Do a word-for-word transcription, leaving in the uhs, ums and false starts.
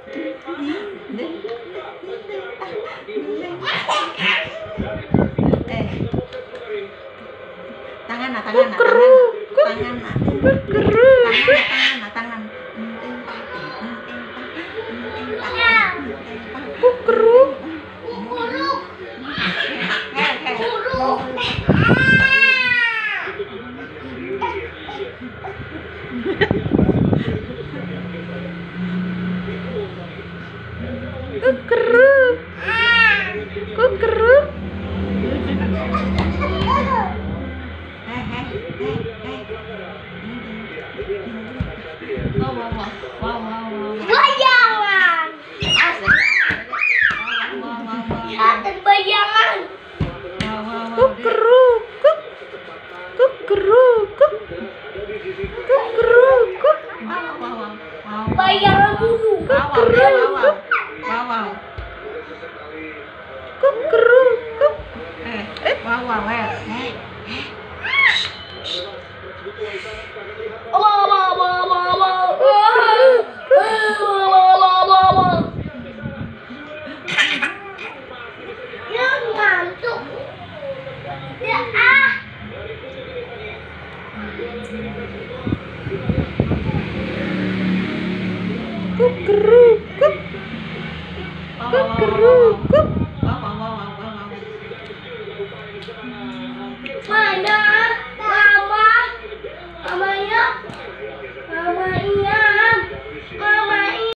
Eh, tangan nah, tangan nah, tangan tangan nah, tangan nah, tangan Kukuruk. Kukuruk. Kukuruk. Wow, wow, wow, wow, wow, wow. Bayangan. Wow, wow, wow. Lihat bayangan. Wow, wow, wow. Kukuruk. Kukuruk. Kukuruk. Wow, wow, wow, wow. Bayangan dulu. Wow, wow, wow, wow. Wow, wow. Kukuruk. Eh, eh, wow, wow, eh. Eh. Wah, wah, wah, wah, wah. Wah, wah, wah, wah. Ya ngantuk. Ya ah. Kukuruk. Wow, wow, wow, wow, Kukuruk.